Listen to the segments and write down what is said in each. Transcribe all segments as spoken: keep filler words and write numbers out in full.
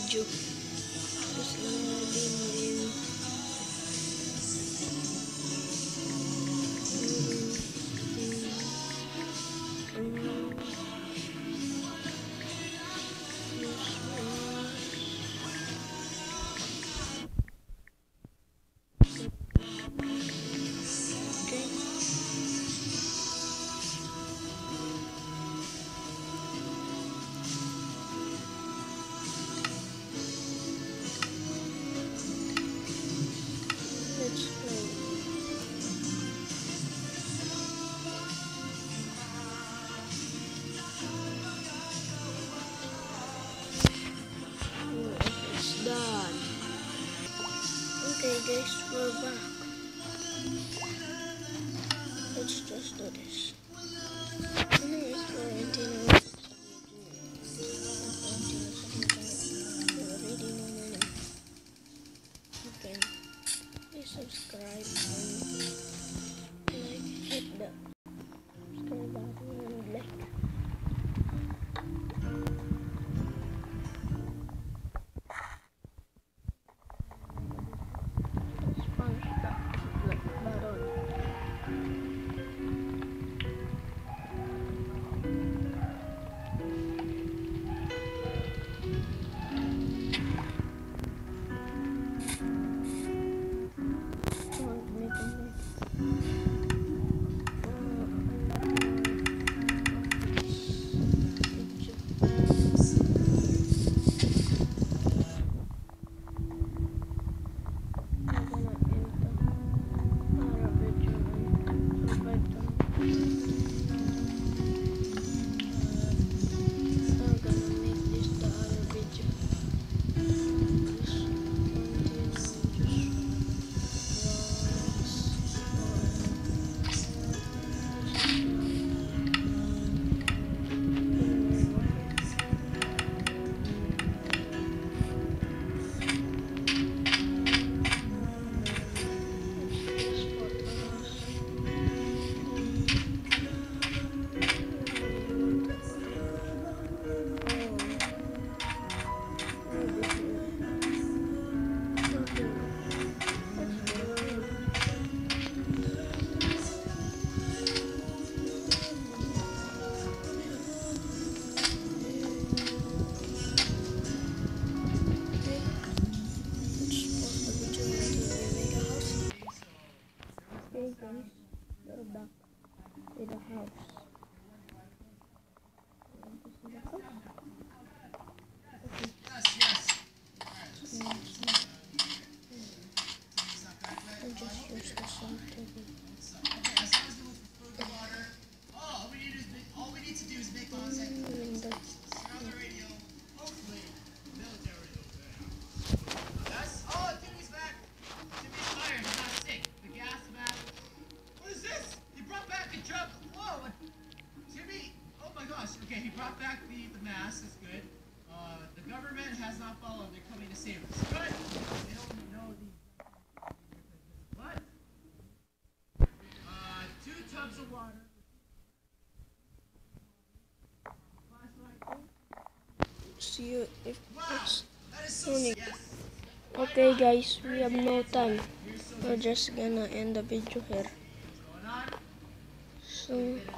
video. Terus ini din let's go. Oh, it's done. Okay guys, we're back. Let's just do this. Anyways, quarantine already know my name. You can please subscribe and like, hit the subscribe button and like. Sponge that like button. Okay guys, we're back to the house. Want to see the house? Okay. I'll just use the salt to be. All we need is all we need to do is make contact. Mm, the, On the radio, hopefully, military. Yes. Oh, Timmy's back. Timmy's tired. He's not sick. The gas mask. What is this? He brought back a jug. Whoa. Timmy. Oh my gosh. Okay, he brought back the the mask. That's good. Uh, the government has not followed. They're coming to save us. Good. They don't know the. What? Uh, two tubs of water. see you if it's That is so morning. yes. Okay guys, we have no time. We're just gonna end the video here. Going on. So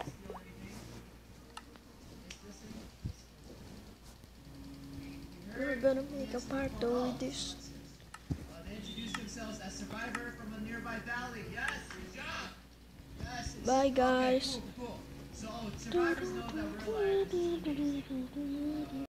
we're gonna make a part two with this. Uh, they introduced themselves as Survivor from a nearby valley. Yes, good job. Yes. it's- Bye okay, guys. cool, cool. So survivors know that we're alive.